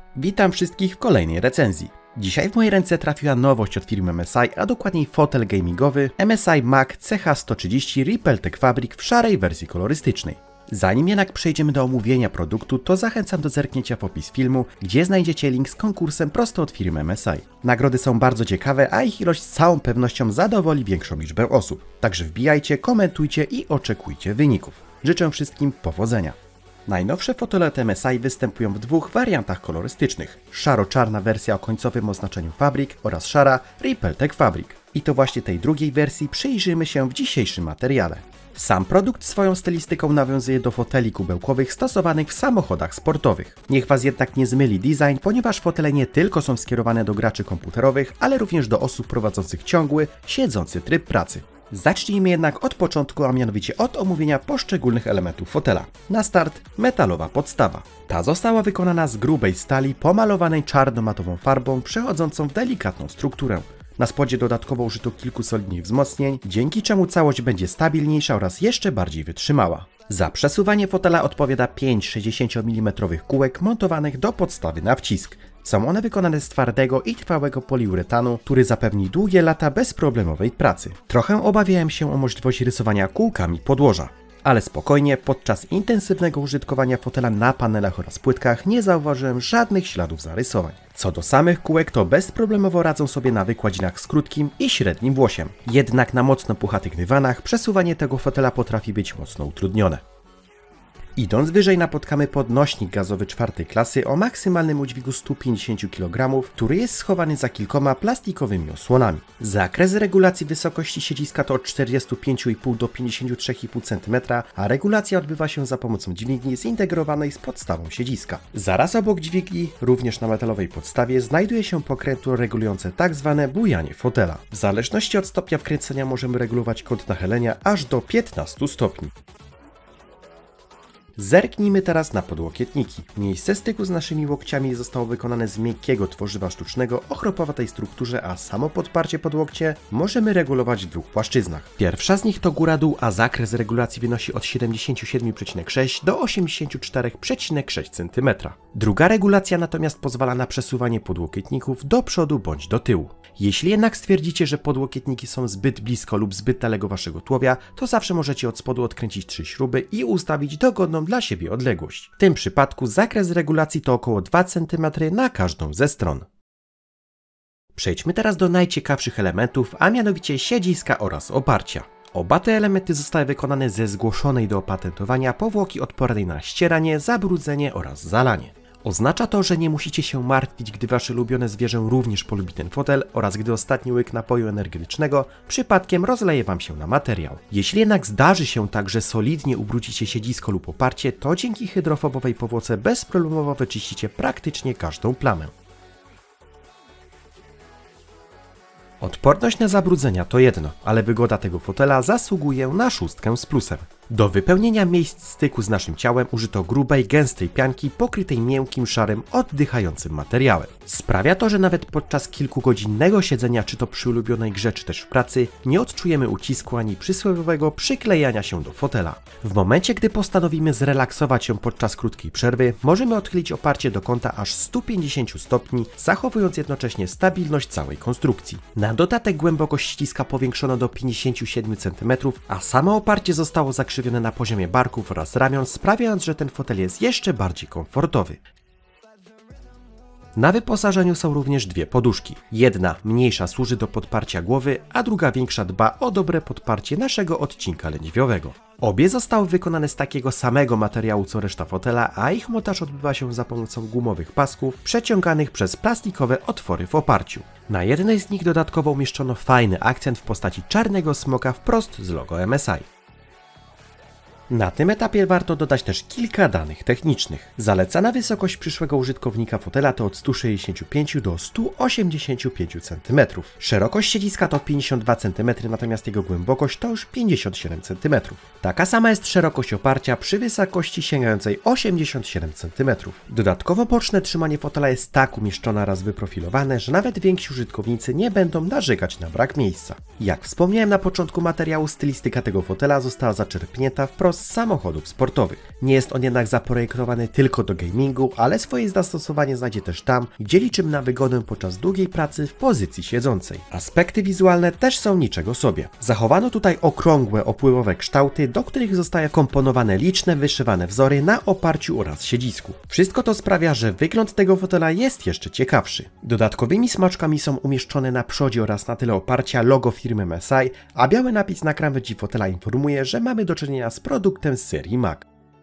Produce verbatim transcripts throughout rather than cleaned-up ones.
Witam wszystkich w kolejnej recenzji. Dzisiaj w moje ręce trafiła nowość od firmy M S I, a dokładniej fotel gamingowy M S I Mac C H sto trzydzieści Ripple-Tech Fabric w szarej wersji kolorystycznej. Zanim jednak przejdziemy do omówienia produktu, to zachęcam do zerknięcia w opis filmu, gdzie znajdziecie link z konkursem prosto od firmy M S I. Nagrody są bardzo ciekawe, a ich ilość z całą pewnością zadowoli większą liczbę osób. Także wbijajcie, komentujcie i oczekujcie wyników. Życzę wszystkim powodzenia. Najnowsze fotele od M S I występują w dwóch wariantach kolorystycznych. Szaro-czarna wersja o końcowym oznaczeniu Fabric oraz szara Ripple-Tech Fabric. I to właśnie tej drugiej wersji przyjrzymy się w dzisiejszym materiale. Sam produkt swoją stylistyką nawiązuje do foteli kubełkowych stosowanych w samochodach sportowych. Niech Was jednak nie zmyli design, ponieważ fotele nie tylko są skierowane do graczy komputerowych, ale również do osób prowadzących ciągły, siedzący tryb pracy. Zacznijmy jednak od początku, a mianowicie od omówienia poszczególnych elementów fotela. Na start metalowa podstawa. Ta została wykonana z grubej stali pomalowanej czarno-matową farbą przechodzącą w delikatną strukturę. Na spodzie dodatkowo użyto kilku solidnych wzmocnień, dzięki czemu całość będzie stabilniejsza oraz jeszcze bardziej wytrzymała. Za przesuwanie fotela odpowiada pięć sześćdziesięciomilimetrowych kółek montowanych do podstawy na wcisk. Są one wykonane z twardego i trwałego poliuretanu, który zapewni długie lata bezproblemowej pracy. Trochę obawiałem się o możliwość rysowania kółkami podłoża. Ale spokojnie, podczas intensywnego użytkowania fotela na panelach oraz płytkach nie zauważyłem żadnych śladów zarysowań. Co do samych kółek, to bezproblemowo radzą sobie na wykładzinach z krótkim i średnim włosiem. Jednak na mocno puchatych dywanach przesuwanie tego fotela potrafi być mocno utrudnione. Idąc wyżej napotkamy podnośnik gazowy czwartej klasy o maksymalnym udźwigu stu pięćdziesięciu kilogramów, który jest schowany za kilkoma plastikowymi osłonami. Zakres regulacji wysokości siedziska to od czterdziestu pięciu i pół do pięćdziesięciu trzech i pół centymetra, a regulacja odbywa się za pomocą dźwigni zintegrowanej z podstawą siedziska. Zaraz obok dźwigni, również na metalowej podstawie, znajduje się pokrętło regulujące tak zwane bujanie fotela. W zależności od stopnia wkręcenia możemy regulować kąt nachylenia aż do piętnastu stopni. Zerknijmy teraz na podłokietniki. Miejsce styku z naszymi łokciami zostało wykonane z miękkiego tworzywa sztucznego o chropowatej strukturze, a samo podparcie pod łokcie możemy regulować w dwóch płaszczyznach. Pierwsza z nich to góra-dół, a zakres regulacji wynosi od siedemdziesięciu siedmiu przecinek sześć do osiemdziesięciu czterech przecinek sześć centymetra. Druga regulacja natomiast pozwala na przesuwanie podłokietników do przodu bądź do tyłu. Jeśli jednak stwierdzicie, że podłokietniki są zbyt blisko lub zbyt daleko waszego tułowia, to zawsze możecie od spodu odkręcić trzy śruby i ustawić dogodną dla siebie odległość. W tym przypadku zakres regulacji to około dwa centymetry na każdą ze stron. Przejdźmy teraz do najciekawszych elementów, a mianowicie siedziska oraz oparcia. Oba te elementy zostały wykonane ze zgłoszonej do opatentowania powłoki odpornej na ścieranie, zabrudzenie oraz zalanie. Oznacza to, że nie musicie się martwić, gdy wasze ulubione zwierzę również polubi ten fotel oraz gdy ostatni łyk napoju energetycznego przypadkiem rozleje wam się na materiał. Jeśli jednak zdarzy się tak, że solidnie ubrudzicie siedzisko lub oparcie, to dzięki hydrofobowej powłoce bezproblemowo wyczyścicie praktycznie każdą plamę. Odporność na zabrudzenia to jedno, ale wygoda tego fotela zasługuje na szóstkę z plusem. Do wypełnienia miejsc styku z naszym ciałem użyto grubej, gęstej pianki pokrytej miękkim, szarym, oddychającym materiałem. Sprawia to, że nawet podczas kilkugodzinnego siedzenia, czy to przy ulubionej grze, czy też w pracy, nie odczujemy ucisku ani przysłowiowego przyklejania się do fotela. W momencie, gdy postanowimy zrelaksować się podczas krótkiej przerwy, możemy odchylić oparcie do kąta aż stu pięćdziesięciu stopni, zachowując jednocześnie stabilność całej konstrukcji. Na dodatek głębokość ściska powiększono do pięćdziesięciu siedmiu centymetrów, a samo oparcie zostało zakrzywione na poziomie barków oraz ramion, sprawiając, że ten fotel jest jeszcze bardziej komfortowy. Na wyposażeniu są również dwie poduszki. Jedna, mniejsza, służy do podparcia głowy, a druga, większa, dba o dobre podparcie naszego odcinka lędźwiowego. Obie zostały wykonane z takiego samego materiału co reszta fotela, a ich montaż odbywa się za pomocą gumowych pasków przeciąganych przez plastikowe otwory w oparciu. Na jednej z nich dodatkowo umieszczono fajny akcent w postaci czarnego smoka wprost z logo M S I. Na tym etapie warto dodać też kilka danych technicznych. Zalecana wysokość przyszłego użytkownika fotela to od stu sześćdziesięciu pięciu do stu osiemdziesięciu pięciu centymetrów. Szerokość siedziska to pięćdziesiąt dwa centymetry, natomiast jego głębokość to już pięćdziesiąt siedem centymetrów. Taka sama jest szerokość oparcia przy wysokości sięgającej osiemdziesiąt siedem centymetrów. Dodatkowo boczne trzymanie fotela jest tak umieszczone oraz wyprofilowane, że nawet więksi użytkownicy nie będą narzekać na brak miejsca. Jak wspomniałem na początku materiału, stylistyka tego fotela została zaczerpnięta wprost z samochodów sportowych. Nie jest on jednak zaprojektowany tylko do gamingu, ale swoje zastosowanie znajdzie też tam, gdzie liczymy na wygodę podczas długiej pracy w pozycji siedzącej. Aspekty wizualne też są niczego sobie. Zachowano tutaj okrągłe, opływowe kształty, do których zostają komponowane liczne wyszywane wzory na oparciu oraz siedzisku. Wszystko to sprawia, że wygląd tego fotela jest jeszcze ciekawszy. Dodatkowymi smaczkami są umieszczone na przodzie oraz na tyle oparcia logo firmy M S I, a biały napis na krawędzi fotela informuje, że mamy do czynienia z produktem z serii Mac.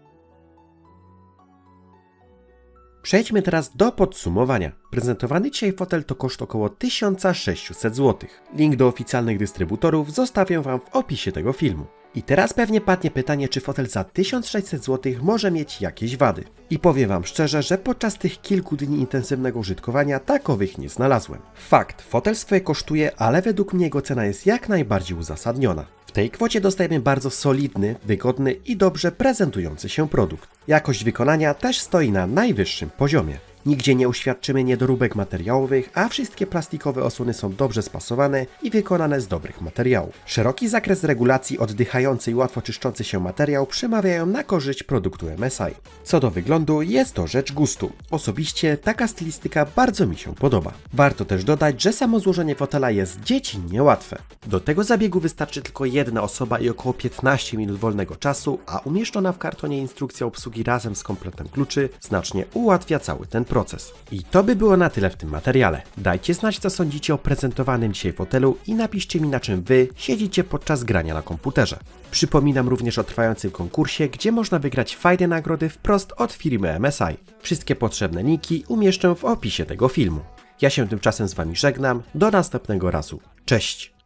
Przejdźmy teraz do podsumowania. Prezentowany dzisiaj fotel to koszt około tysiąc sześćset złotych. Link do oficjalnych dystrybutorów zostawię Wam w opisie tego filmu. I teraz pewnie padnie pytanie, czy fotel za tysiąc sześćset złotych może mieć jakieś wady. I powiem Wam szczerze, że podczas tych kilku dni intensywnego użytkowania takowych nie znalazłem. Fakt, fotel swoje kosztuje, ale według mnie jego cena jest jak najbardziej uzasadniona. W tej kwocie dostajemy bardzo solidny, wygodny i dobrze prezentujący się produkt. Jakość wykonania też stoi na najwyższym poziomie. Nigdzie nie uświadczymy niedoróbek materiałowych, a wszystkie plastikowe osłony są dobrze spasowane i wykonane z dobrych materiałów. Szeroki zakres regulacji, oddychający i łatwo czyszczący się materiał przemawiają na korzyść produktu M S I. Co do wyglądu, jest to rzecz gustu. Osobiście taka stylistyka bardzo mi się podoba. Warto też dodać, że samo złożenie fotela jest dziecinnie łatwe. Do tego zabiegu wystarczy tylko jedna osoba i około piętnaście minut wolnego czasu, a umieszczona w kartonie instrukcja obsługi razem z kompletem kluczy znacznie ułatwia cały ten proces. Proces. I to by było na tyle w tym materiale. Dajcie znać, co sądzicie o prezentowanym dzisiaj fotelu i napiszcie mi, na czym Wy siedzicie podczas grania na komputerze. Przypominam również o trwającym konkursie, gdzie można wygrać fajne nagrody wprost od firmy M S I. Wszystkie potrzebne linki umieszczę w opisie tego filmu. Ja się tymczasem z Wami żegnam, do następnego razu. Cześć!